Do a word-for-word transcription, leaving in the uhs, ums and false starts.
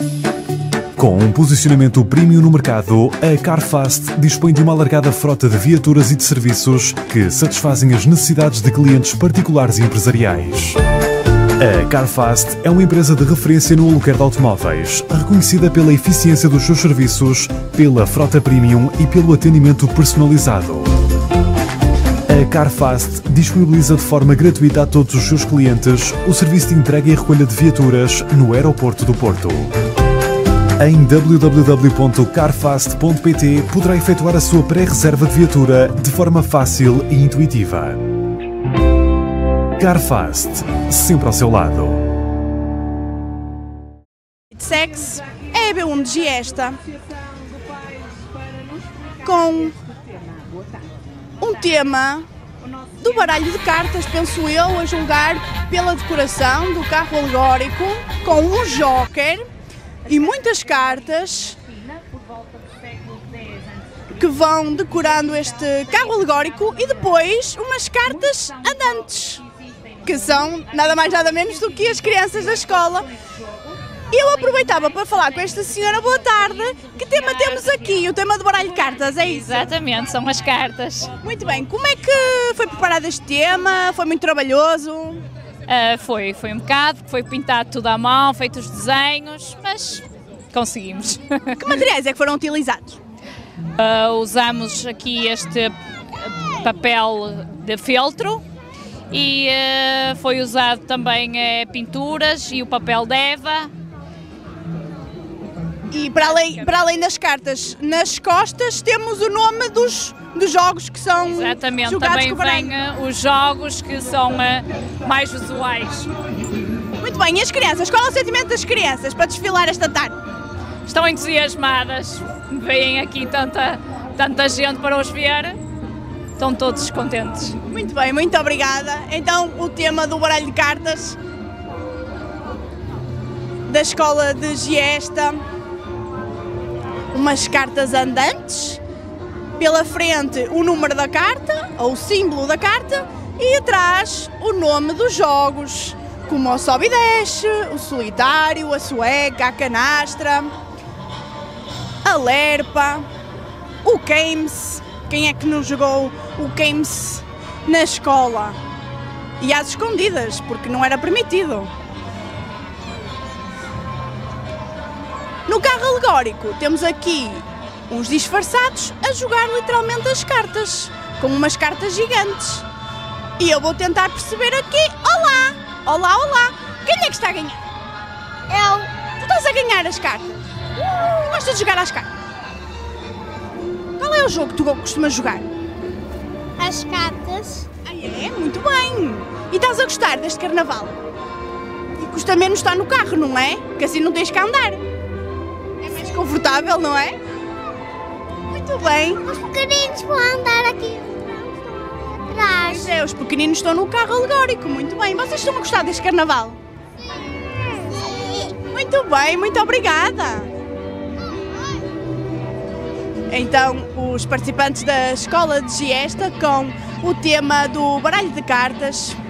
Com um posicionamento premium no mercado, a Carfast dispõe de uma alargada frota de viaturas e de serviços que satisfazem as necessidades de clientes particulares e empresariais. A Carfast é uma empresa de referência no aluguer de automóveis, reconhecida pela eficiência dos seus serviços, pela frota premium e pelo atendimento personalizado. A Carfast disponibiliza de forma gratuita a todos os seus clientes o serviço de entrega e recolha de viaturas no aeroporto do Porto. Em w w w ponto carfast ponto p t poderá efetuar a sua pré-reserva de viatura de forma fácil e intuitiva. Carfast, sempre ao seu lado. Sex é a B um de Giesta, com um tema do baralho de cartas, penso eu, a julgar pela decoração do carro alegórico, com um joker e muitas cartas que vão decorando este carro alegórico e depois umas cartas andantes, que são nada mais nada menos do que as crianças da escola. Eu aproveitava para falar com esta senhora. Boa tarde. Que tema temos aqui? O tema do baralho de cartas, é isso? Exatamente, são as cartas. Muito bem. Como é que foi preparado este tema? Foi muito trabalhoso? Uh, foi, foi um bocado, foi pintado tudo à mão, feito os desenhos, mas conseguimos. Que materiais é que foram utilizados? Uh, usamos aqui este papel de feltro e uh, foi usado também uh, pinturas e o papel de Eva. E para além, para além das cartas, nas costas temos o nome dos, dos jogos que são Exatamente, jogados também com o baralho. vêm uh, os jogos que são uh, mais usuais. Muito bem, e as crianças? Qual é o sentimento das crianças para desfilar esta tarde? Estão entusiasmadas, veem aqui tanta, tanta gente para os ver, estão todos contentes. Muito bem, muito obrigada. Então, o tema do baralho de cartas da escola de Giesta, umas cartas andantes, pela frente o número da carta, ou o símbolo da carta, e atrás o nome dos jogos, como o sobe e desce, o solitário, a sueca, a canastra, a lerpa, o games. Quem é que não jogou o games na escola? E às escondidas, porque não era permitido. No carro alegórico temos aqui uns disfarçados a jogar literalmente as cartas, com umas cartas gigantes. E eu vou tentar perceber aqui. Olá! Olá, olá! Quem é que está a ganhar? Eu. Tu estás a ganhar as cartas? Uh, gostas de jogar as cartas? Qual é o jogo que tu costumas jogar? As cartas. Ah, é? Muito bem! E estás a gostar deste carnaval? E custa menos estar no carro, não é? Que assim não tens que andar. É mais confortável, não é? Muito bem. Os pequeninos vão andar aqui atrás. Pois é, os pequeninos estão no carro alegórico. Muito bem. Vocês estão a gostar deste carnaval? Sim. Muito bem, muito obrigada. Então, os participantes da escola de Giesta com o tema do baralho de cartas